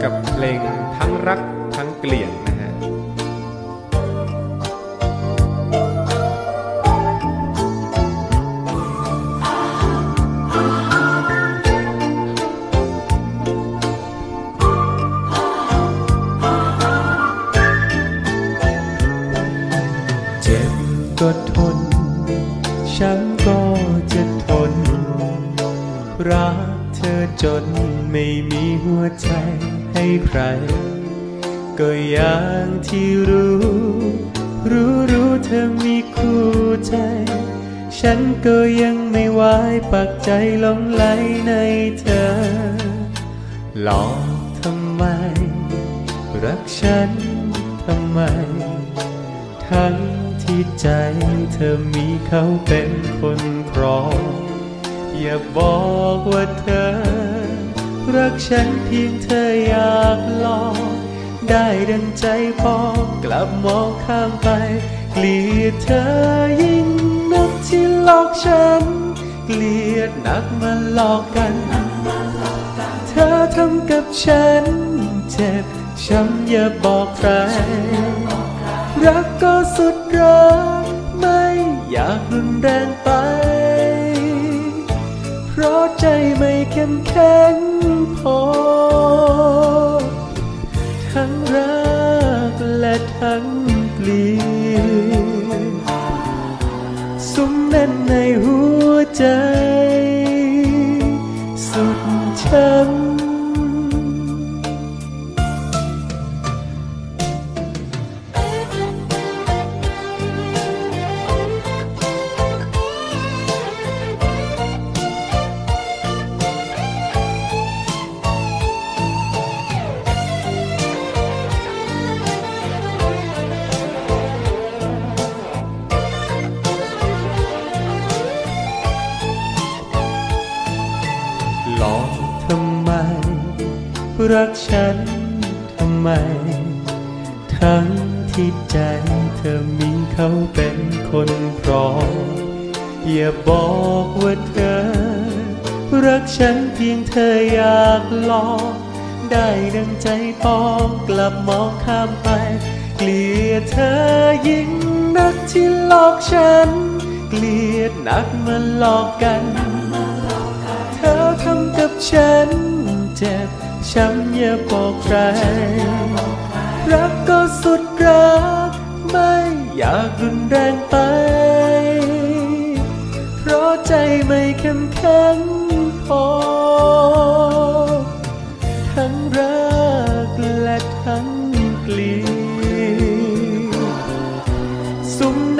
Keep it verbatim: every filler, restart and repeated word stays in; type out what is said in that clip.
กับเพลงทั้งรักทั้งเกลียดนะฮะเจ็บก็ทนฉันก็จะทนรักเธอจนไม่มีหัวใจให้ใครก็อย่างที่รู้รู้รู้เธอมีคู่ใจฉันก็ยังไม่ไหวปักใจหลงไหลในเธอหลอกทำไมรักฉันทำไมทั้งที่ใจเธอมีเขาเป็นคนครองอย่าบอกว่าเธอรักฉันเพียงเธออยากลองได้ดังใจพอกลับมองข้ามไปเกลียดเธอยิ่งนักที่หลอกฉันเกลียดนักมาหลอกกันเธอทำกับฉันเจ็บช้ำอย่าบอกใครรักก็สุดรักไม่อยากรุนแรงไปเพราะใจไม่เข้มแข็งพอทั้งรักและทั้งเกลียดสุมแน่นในหัวใจสุดช้ำหลอกทำไมรักฉันทำไมทั้งที่ใจเธอมีเขาเป็นคนครองอย่าบอกว่าเธอรักฉันเพียงเธออยากลองได้ดังใจปองกลับมองข้ามไปเกลียดเธอยิ่งนักที่หลอกฉันเกลียดนักมาหลอกกันเธอทำกับฉันเจ็บช้ำอย่าบอกใครรักก็สุดรักไม่อยากรุนแรงไปเพราะใจไม่เข้มแข็งพอทั้งรักและทั้งเกลียดสุม